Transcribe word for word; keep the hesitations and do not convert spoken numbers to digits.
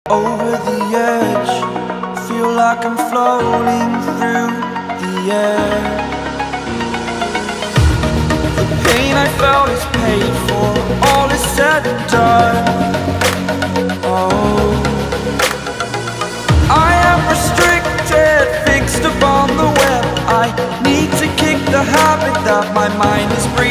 over the edge. Feel like I'm floating through the air. The pain I felt is paid for, all is said and done. Oh, I am restricted, fixed upon the web. I need to kick the habit that my mind is breathing.